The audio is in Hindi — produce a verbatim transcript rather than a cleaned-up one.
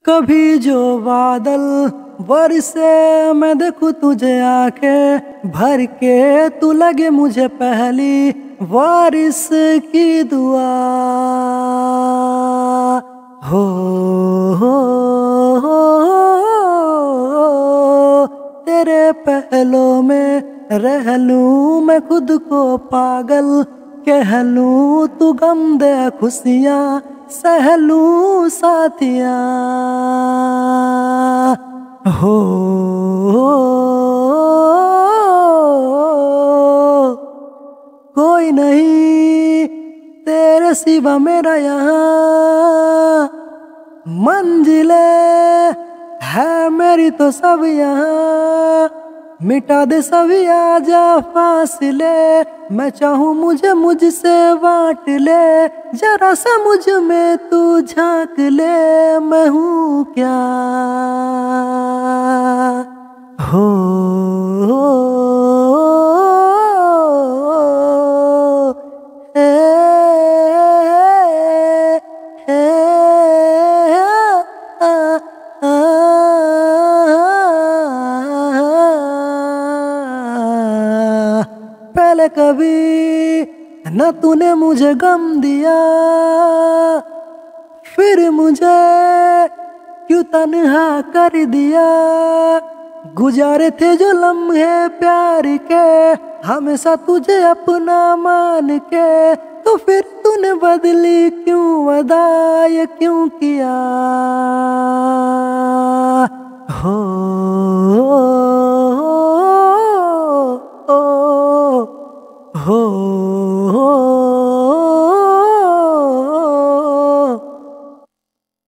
कभी जो बादल बरसे मैं देखूं तुझे आंखें भर के, तू लगे मुझे पहली बारिश की दुआ। हो हो हो तेरे पहलों में रह लूं मैं खुद को पागल, कह लूं तू गम दे खुशियाँ सह लूं साथिया। हो कोई नहीं तेरे सिवा मेरा यहाँ, मंजिले है मेरी तो सब यहाँ। मिटा दे सभी आजा फासले, मैं चाहूँ मुझे मुझसे बांट ले। जरा सा मुझ में तू झांक ले, मैं हूँ क्या। हो ए, ए, ए, आ, आ, पहले कभी न तूने मुझे गम दिया, फिर मुझे क्यों तन्हा कर दिया। गुजारे थे जो लम्हे प्यार के, हमेशा तुझे अपना मान के, तो फिर तूने बदली क्यों अदा, ये क्यों किया। हो